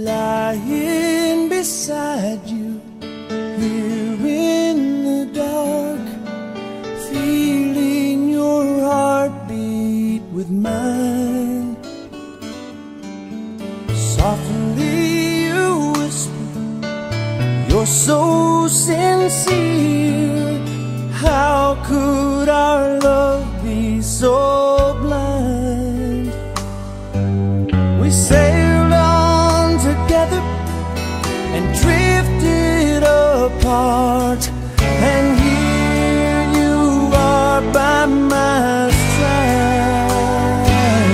lying beside you here in the dark, feeling your heartbeat with mine. Softly you whisper, you're so sincere. How could our love be so blind? We sailed on together and drifted apart, and here you are by my side.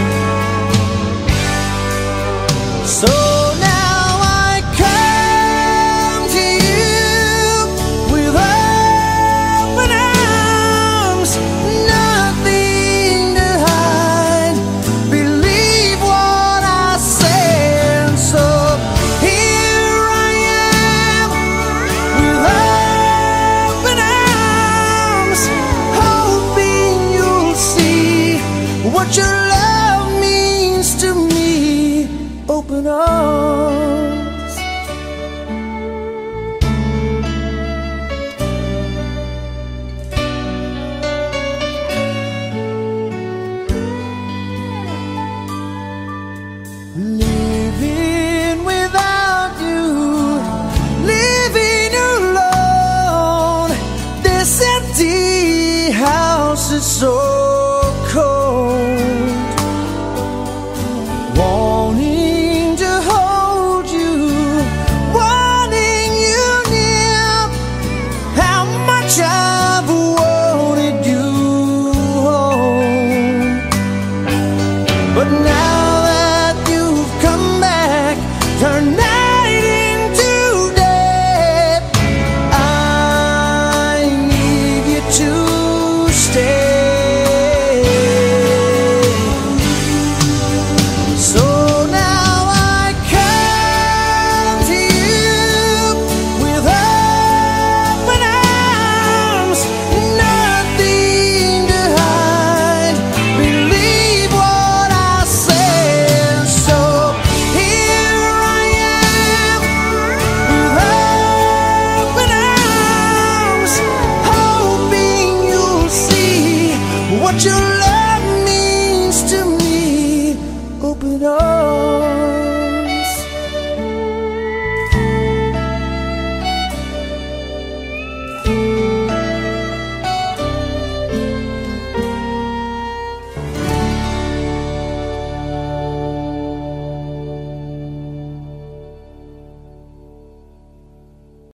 So now I come to you with open arms, nothing to hide. Believe what I say, and so here I am with open arms, hoping you'll see what your love means to me. Open arms. Living without you, living alone, this empty house is so